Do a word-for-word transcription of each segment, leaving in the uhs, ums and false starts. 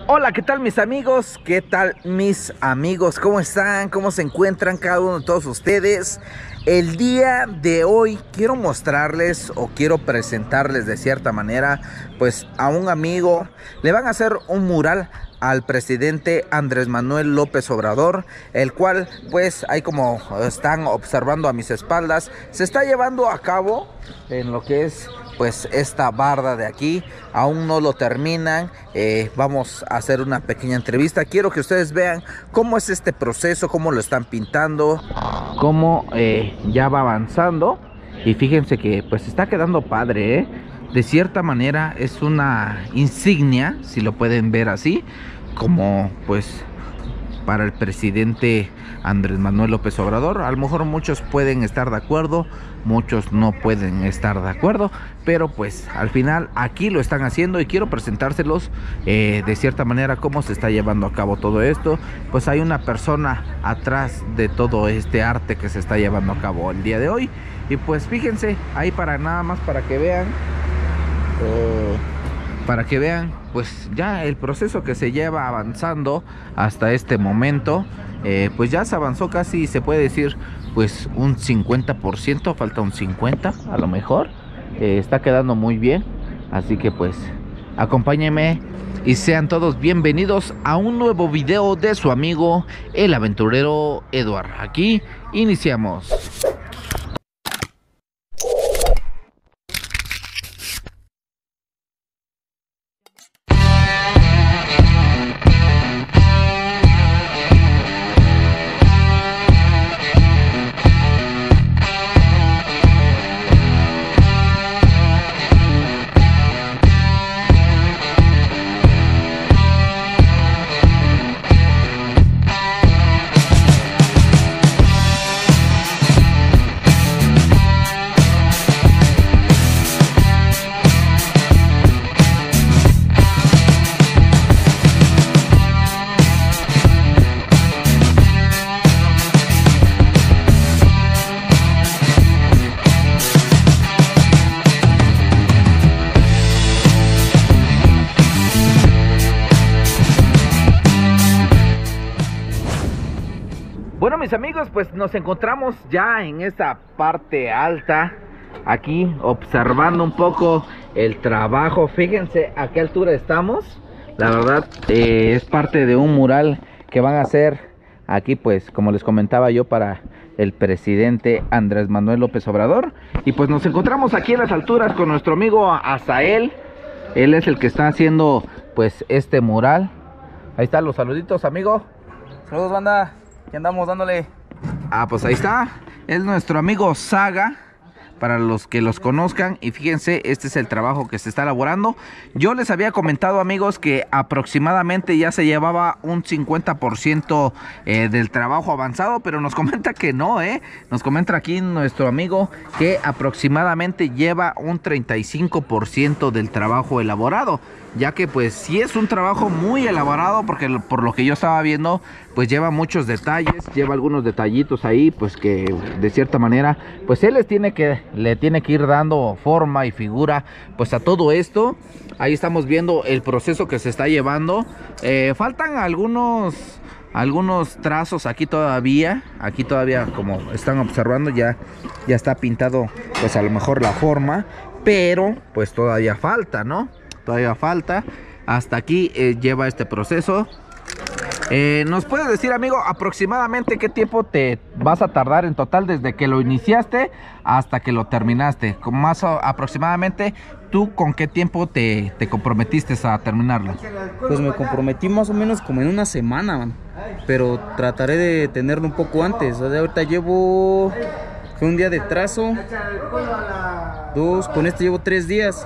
Hola, ¿qué tal mis amigos? ¿Qué tal mis amigos? ¿Cómo están? ¿Cómo se encuentran cada uno de todos ustedes? El día de hoy quiero mostrarles o quiero presentarles de cierta manera pues a un amigo. Le van a hacer un mural al presidente Andrés Manuel López Obrador, el cual pues ahí como están observando a mis espaldas, se está llevando a cabo en lo que es pues esta barda de aquí. Aún no lo terminan. eh, vamos a hacer una pequeña entrevista. Quiero que ustedes vean cómo es este proceso, cómo lo están pintando, cómo eh, ya va avanzando. Y fíjense que pues está quedando padre, ¿eh? De cierta manera es una insignia, si lo pueden ver así, como pues para el presidente Andrés Manuel López Obrador. A lo mejor muchos pueden estar de acuerdo, muchos no pueden estar de acuerdo, pero pues al final aquí lo están haciendo y quiero presentárselos eh, de cierta manera cómo se está llevando a cabo todo esto. Pues hay una persona atrás de todo este arte que se está llevando a cabo el día de hoy. Y pues fíjense, ahí para nada más para que vean eh, para que vean pues ya el proceso que se lleva avanzando hasta este momento. Eh, pues ya se avanzó casi, se puede decir pues un cincuenta por ciento, falta un cincuenta a lo mejor. Eh, está quedando muy bien, así que pues acompáñenme y sean todos bienvenidos a un nuevo video de su amigo el aventurero Eduard. Aquí iniciamos. Bueno, mis amigos, pues nos encontramos ya en esta parte alta, aquí observando un poco el trabajo. Fíjense a qué altura estamos. La verdad eh, es parte de un mural que van a hacer aquí, pues como les comentaba yo, para el presidente Andrés Manuel López Obrador. Y pues nos encontramos aquí en las alturas con nuestro amigo Azael. Él es el que está haciendo pues este mural. Ahí están los saluditos, amigo. Saludos, banda. Aquí andamos dándole. Ah, pues ahí está. Es nuestro amigo Saga, para los que los conozcan. Y fíjense, este es el trabajo que se está elaborando. Yo les había comentado, amigos, que aproximadamente ya se llevaba un cincuenta por ciento eh, del trabajo avanzado, pero nos comenta que no, ¿eh? Nos comenta aquí nuestro amigo que aproximadamente lleva un treinta y cinco por ciento del trabajo elaborado, ya que pues sí es un trabajo muy elaborado, porque por lo que yo estaba viendo pues lleva muchos detalles, lleva algunos detallitos ahí pues que de cierta manera pues él les tiene que le tiene que ir dando forma y figura pues a todo esto. Ahí estamos viendo el proceso que se está llevando. Eh, faltan algunos algunos trazos aquí todavía, aquí todavía como están observando ya ya está pintado pues a lo mejor la forma, pero pues todavía falta, ¿no? Todavía falta. Hasta aquí eh, lleva este proceso. Eh, ¿Nos puedes decir, amigo, aproximadamente qué tiempo te vas a tardar en total desde que lo iniciaste hasta que lo terminaste? Como más o, aproximadamente, ¿tú con qué tiempo te, te comprometiste a terminarlo? Pues me comprometí más o menos como en una semana, man. Pero trataré de tenerlo un poco antes. O sea, ahorita llevo fue un día de trazo, dos, con este llevo tres días.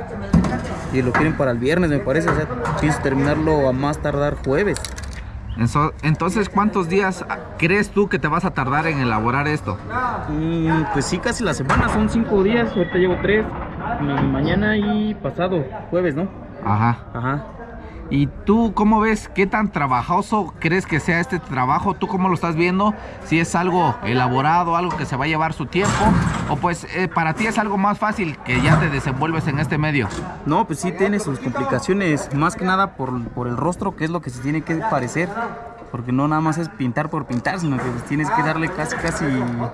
Y lo quieren para el viernes, me parece. O sea, pienso terminarlo a más tardar jueves. Entonces, ¿cuántos días crees tú que te vas a tardar en elaborar esto? Mm, pues sí, casi la semana, son cinco días. Ahorita llevo tres, mañana y pasado, jueves, ¿no? Ajá. Ajá. ¿Y tú cómo ves? ¿Qué tan trabajoso crees que sea este trabajo? ¿Tú cómo lo estás viendo? Si es algo elaborado, algo que se va a llevar su tiempo, o pues eh, para ti es algo más fácil que ya te desenvuelves en este medio. No, pues sí tiene sus complicaciones, más que nada por, por el rostro, que es lo que se tiene que parecer. Porque no nada más es pintar por pintar, sino que pues tienes que darle casi casi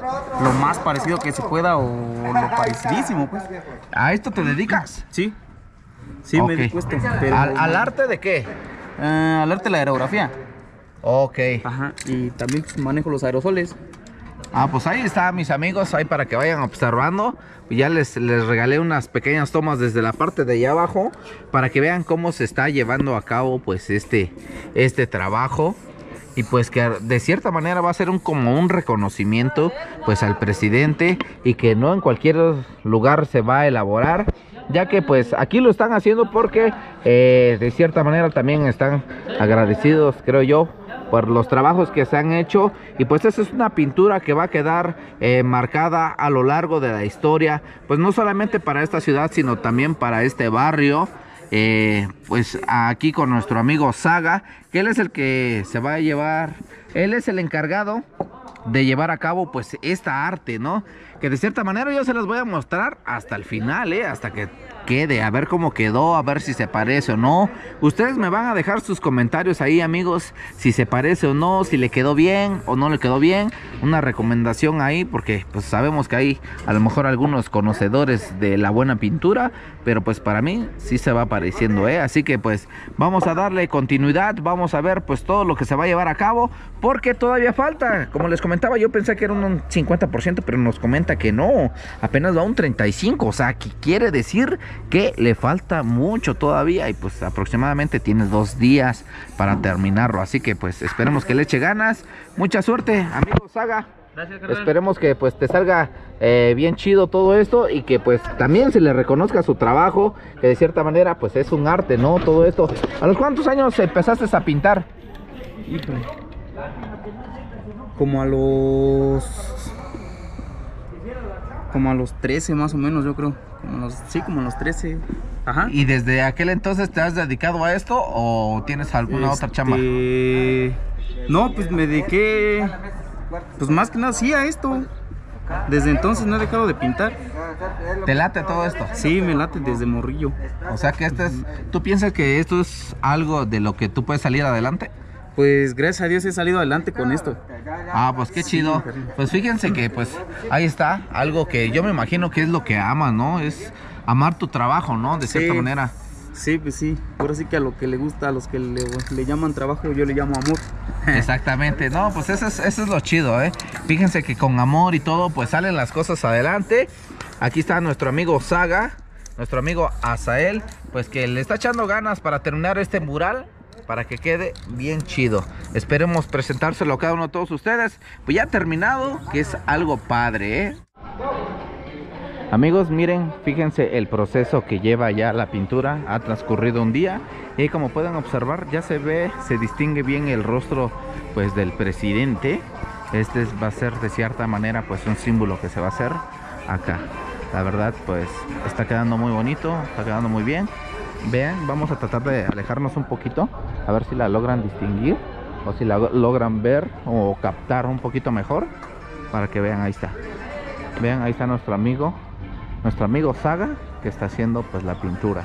lo más parecido que se pueda o lo parecidísimo, pues. ¿A esto te dedicas? Sí. Sí, okay. Me dedico a esto. Pero... ¿Al, ¿Al arte de qué? Uh, al arte de la aerografía. Ok. Ajá, y también pues, manejo los aerosoles. Ah, pues ahí está, mis amigos, ahí para que vayan observando. Ya les, les regalé unas pequeñas tomas desde la parte de allá abajo para que vean cómo se está llevando a cabo pues este, este trabajo. Y pues que de cierta manera va a ser un, como un reconocimiento pues al presidente, y que no en cualquier lugar se va a elaborar, ya que pues aquí lo están haciendo porque eh, de cierta manera también están agradecidos, creo yo, por los trabajos que se han hecho. Y pues esa es una pintura que va a quedar eh, marcada a lo largo de la historia, pues no solamente para esta ciudad, sino también para este barrio. Eh, pues aquí con nuestro amigo Saga, que él es el que se va a llevar, él es el encargado de llevar a cabo pues esta arte, ¿no? Que de cierta manera yo se las voy a mostrar hasta el final, ¿eh? Hasta que quede, a ver cómo quedó, a ver si se parece o no. Ustedes me van a dejar sus comentarios ahí, amigos, si se parece o no, si le quedó bien o no le quedó bien. Una recomendación ahí, porque pues sabemos que hay a lo mejor algunos conocedores de la buena pintura, pero pues para mí sí se va pareciendo, ¿eh? Así que pues vamos a darle continuidad, vamos a ver pues todo lo que se va a llevar a cabo, porque todavía falta. Como les comentaba, yo pensé que era un cincuenta por ciento, pero nos comenta que no, apenas va un treinta y cinco por ciento, o sea, que quiere decir que le falta mucho todavía, y pues aproximadamente tienes dos días para terminarlo. Así que pues esperemos que le eche ganas. Mucha suerte, amigo Saga. Gracias, esperemos que pues te salga eh, bien chido todo esto, y que pues también se le reconozca su trabajo, que de cierta manera pues es un arte, ¿no? Todo esto. ¿A los cuántos años empezaste a pintar? Híjole. Como a los... Como a los trece más o menos, yo creo. Como a los... Sí, como a los trece. Ajá. ¿Y desde aquel entonces te has dedicado a esto o tienes alguna este... otra chamba? No, pues me dediqué... Pues más que nada sí a esto. Desde entonces no he dejado de pintar. ¿Te late todo esto? Sí, me late desde morrillo. O sea que este es... ¿Tú piensas que esto es algo de lo que tú puedes salir adelante? Pues gracias a Dios he salido adelante con esto. Ah, pues qué chido. Pues fíjense que pues ahí está algo que yo me imagino que es lo que amas, ¿no? Es amar tu trabajo, ¿no? De cierta sí, manera. Sí, pues sí. Ahora sí que a lo que le gusta, a los que le, le llaman trabajo, yo le llamo amor. Exactamente. No, pues eso es, eso es lo chido, ¿eh? Fíjense que con amor y todo pues salen las cosas adelante. Aquí está nuestro amigo Saga, nuestro amigo Azael, pues que le está echando ganas para terminar este mural, para que quede bien chido. Esperemos presentárselo a cada uno de todos ustedes. Pues ya terminado, que es algo padre, ¿eh? Amigos, miren, fíjense el proceso que lleva ya la pintura. Ha transcurrido un día y como pueden observar ya se ve, se distingue bien el rostro pues del presidente. Este va a ser de cierta manera pues un símbolo que se va a hacer acá. La verdad pues está quedando muy bonito, está quedando muy bien. Vean, vamos a tratar de alejarnos un poquito, a ver si la logran distinguir o si la logran ver o captar un poquito mejor, para que vean. Ahí está, vean, ahí está nuestro amigo nuestro amigo Saga, que está haciendo pues la pintura.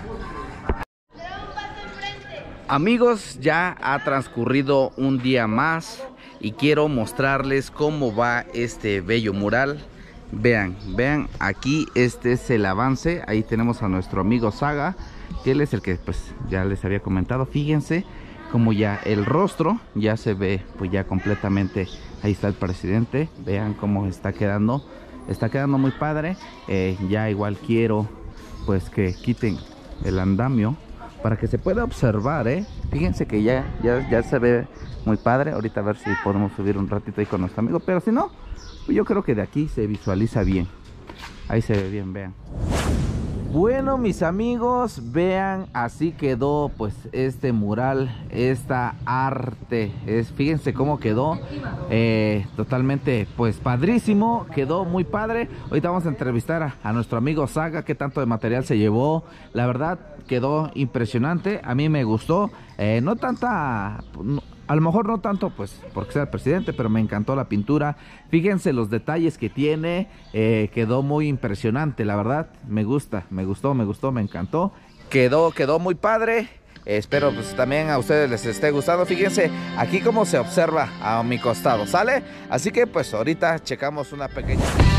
Amigos, ya ha transcurrido un día más y quiero mostrarles cómo va este bello mural. Vean, vean, aquí este es el avance. Ahí tenemos a nuestro amigo Saga, que él es el que pues ya les había comentado. Fíjense como ya el rostro ya se ve pues ya completamente. Ahí está el presidente, vean cómo está quedando. Está quedando muy padre. eh, Ya igual quiero pues que quiten el andamio para que se pueda observar, eh. Fíjense que ya, ya, ya se ve muy padre. Ahorita a ver si podemos subir un ratito ahí con nuestro amigo, pero si no, pues yo creo que de aquí se visualiza bien. Ahí se ve bien, vean. Bueno, mis amigos, vean, así quedó pues este mural, esta arte. Es, fíjense cómo quedó, eh, totalmente pues padrísimo, quedó muy padre. Ahorita vamos a entrevistar a, a nuestro amigo Saga, qué tanto de material se llevó. La verdad, quedó impresionante, a mí me gustó, eh, no tanta, a lo mejor no tanto pues porque sea el presidente, pero me encantó la pintura. Fíjense los detalles que tiene, eh, quedó muy impresionante, la verdad, me gusta, me gustó, me gustó, me encantó, quedó, quedó muy padre. Espero pues también a ustedes les esté gustando. Fíjense aquí cómo se observa a mi costado, ¿sale? Así que pues ahorita checamos una pequeña...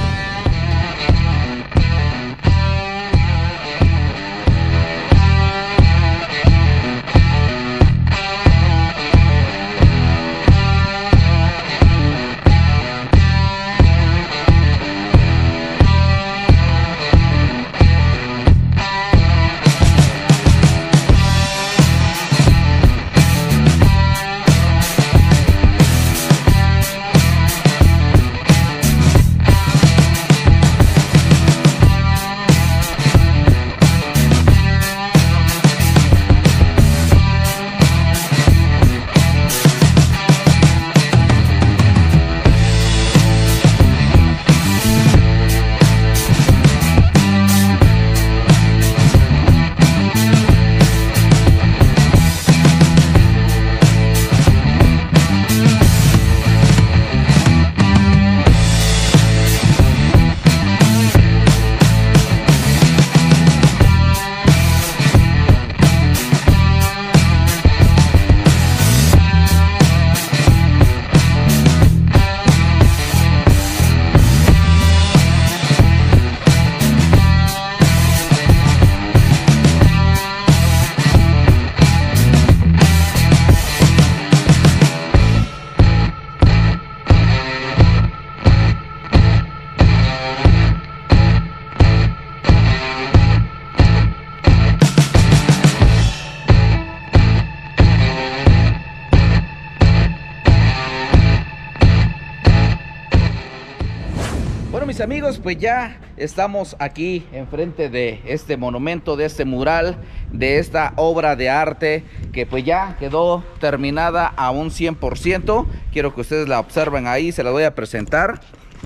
Bueno, mis amigos, pues ya estamos aquí enfrente de este monumento, de este mural, de esta obra de arte que pues ya quedó terminada a un cien por ciento. Quiero que ustedes la observen ahí, se la voy a presentar.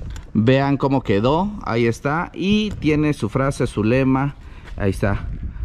Vean cómo quedó, ahí está, y tiene su frase, su lema, ahí está.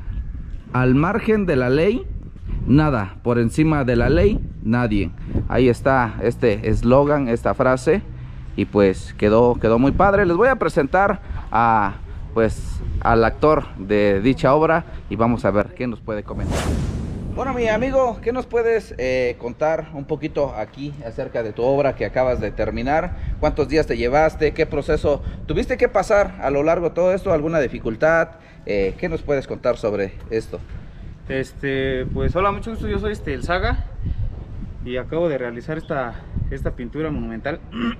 Al margen de la ley, nada, por encima de la ley, nadie. Ahí está este eslogan, esta frase. Y pues quedó, quedó muy padre. Les voy a presentar a, pues, al actor de dicha obra y vamos a ver qué nos puede comentar. Bueno, mi amigo, ¿qué nos puedes eh, contar un poquito aquí acerca de tu obra que acabas de terminar? ¿Cuántos días te llevaste? ¿Qué proceso tuviste que pasar a lo largo de todo esto? ¿Alguna dificultad? Eh, ¿Qué nos puedes contar sobre esto? Este, pues hola, mucho gusto, yo soy este, el Saga y acabo de realizar esta, esta pintura monumental.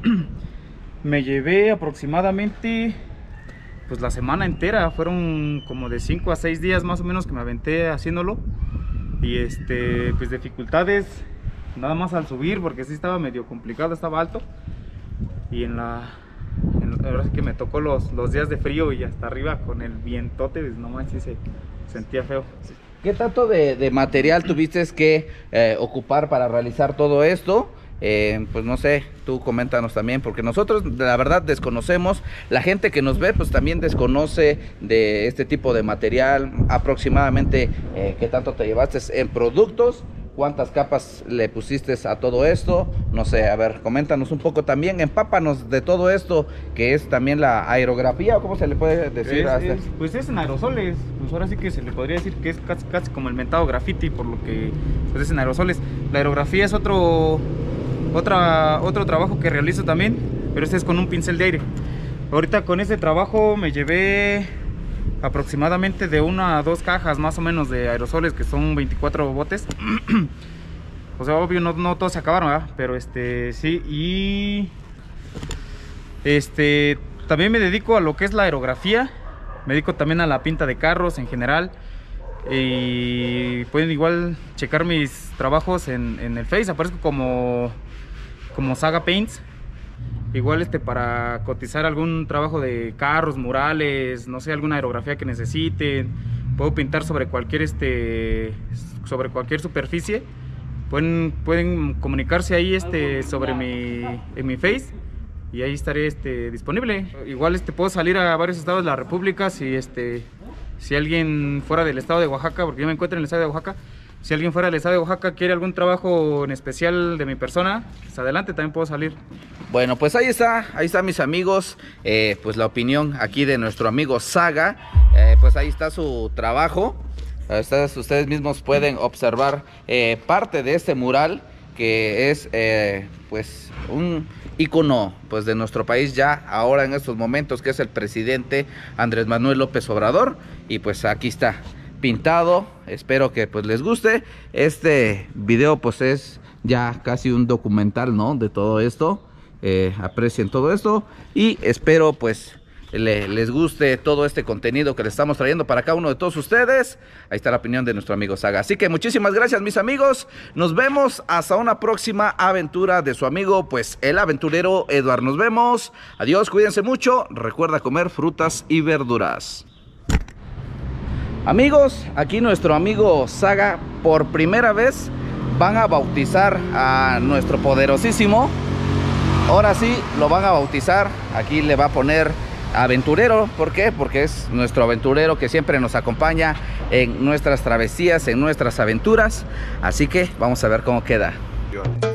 Me llevé aproximadamente pues la semana entera, fueron como de cinco a seis días más o menos que me aventé haciéndolo. Y este, pues dificultades nada más al subir, porque sí estaba medio complicado, estaba alto. Y en la, en, la verdad es que me tocó los, los días de frío y hasta arriba con el vientote, pues no manches, se sentía feo. ¿Qué tanto de, de material tuviste que eh, ocupar para realizar todo esto? Eh, pues no sé, tú coméntanos también, porque nosotros la verdad desconocemos, la gente que nos ve pues también desconoce de este tipo de material. Aproximadamente eh, ¿qué tanto te llevaste en productos? ¿Cuántas capas le pusiste a todo esto? No sé, a ver, coméntanos un poco también, empápanos de todo esto, que es también la aerografía, o cómo se le puede decir. Es, a es, pues es en aerosoles, pues ahora sí que se le podría decir que es casi, casi como el mentado graffiti, por lo que pues es en aerosoles. La aerografía es otro, otra, otro trabajo que realizo también, pero este es con un pincel de aire. Ahorita con este trabajo me llevé aproximadamente de una a dos cajas más o menos de aerosoles, que son veinticuatro botes. O sea, obvio no, no todos se acabaron, ¿verdad? Pero este sí. Y este también me dedico a lo que es la aerografía. Me dedico también a la pinta de carros en general. Y pueden igual checar mis trabajos en, en el Face. Aparezco como como Saga Paints. Igual este para cotizar algún trabajo de carros, murales, no sé, alguna aerografía que necesiten. Puedo pintar sobre cualquier este sobre cualquier superficie. Pueden, pueden comunicarse ahí este sobre mi en mi Face y ahí estaré este disponible. Igual este puedo salir a varios estados de la República si este Si alguien fuera del estado de Oaxaca, porque yo me encuentro en el estado de Oaxaca, si alguien fuera del estado de Oaxaca quiere algún trabajo en especial de mi persona, pues adelante, también puedo salir. Bueno, pues ahí está, ahí está mis amigos, eh, pues la opinión aquí de nuestro amigo Saga, eh, pues ahí está su trabajo. Ustedes, ustedes mismos pueden observar eh, parte de este mural que es eh, pues un ícono pues de nuestro país ya ahora en estos momentos, que es el presidente Andrés Manuel López Obrador, y pues aquí está pintado. Espero que pues les guste. Este video pues es ya casi un documental, ¿no?, de todo esto. Eh, aprecien todo esto y espero pues Le, les guste todo este contenido que les estamos trayendo para cada uno de todos ustedes. Ahí está la opinión de nuestro amigo Saga. Así que muchísimas gracias, mis amigos. Nos vemos hasta una próxima aventura de su amigo, pues el aventurero Eduard. Nos vemos. Adiós, cuídense mucho. Recuerda comer frutas y verduras. Amigos, aquí nuestro amigo Saga por primera vez van a bautizar a nuestro poderosísimo. Ahora sí lo van a bautizar. Aquí le va a poner aventurero. ¿Por qué? Porque es nuestro aventurero que siempre nos acompaña en nuestras travesías, en nuestras aventuras. Así que vamos a ver cómo queda.